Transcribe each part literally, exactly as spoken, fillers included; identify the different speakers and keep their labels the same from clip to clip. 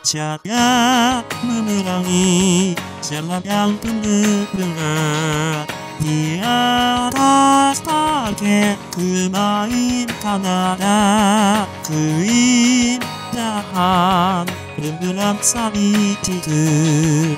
Speaker 1: percaya memerangi jalan yang penuh berat. Di atas paket kemainkan ada keindahan rembulan sari tidur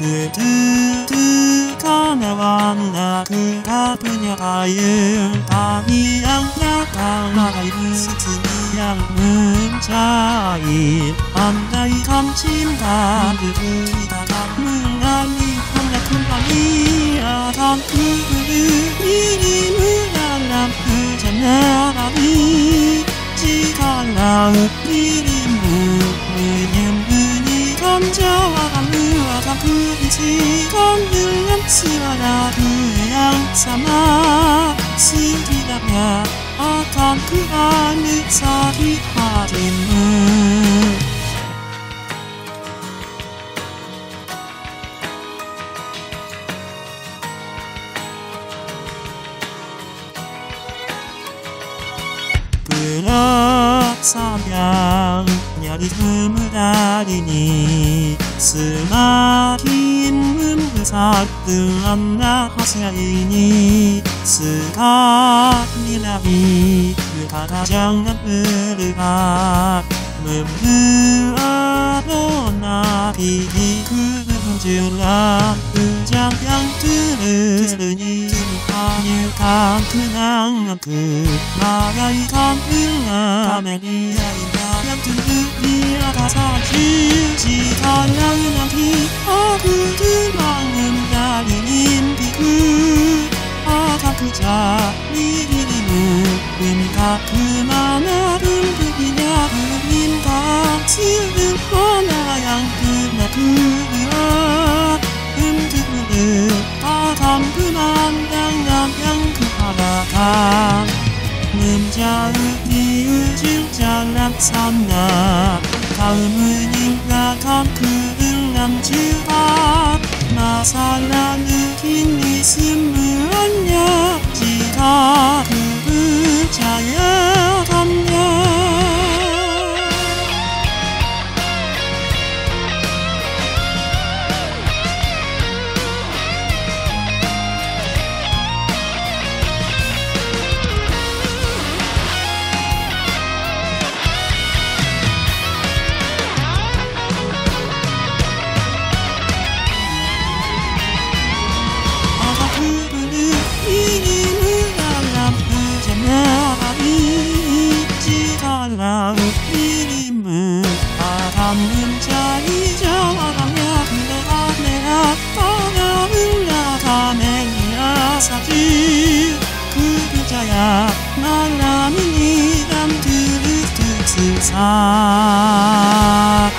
Speaker 1: tertutup warna gelapnya air tadi yang datang air seni yang mencair andaikan cinta kita tak mengalihkan kembali akan berimu dalam perjalanan ini jikalau dirimu menyembunyikan jawabanmu akan kuisikan dengan suaraku yang sama setidaknya akan ku anissa di hatimu. Perasaan nyaris memudarinya semakin membesar dengan rahasia ini. Sekali lagi berkata jangan berdebat, membuat nona pikiku menjelang hujan yang tersembunyi. Hanyutkan kenanganku bagaikan bunga kamelia indah yang tumbuh di atas salju. Jikalau nanti aku terbangun dari mimpiku, akan ku cari dirimu entah kemana pun perginya. Permintaan sempurna yang pernah ku buat untuk mendapatkan pemandangan yang ku harapkan. Menjauh di ujung jalan sana, kau meninggalkanku dengan cepat. Masa lalu kini semuanya jika ku percayakannya. Jikalau dirimu akan mencari jawabannya, melihat pada benda kamelia saja. Ku percaya malam ini dan terus tersesat.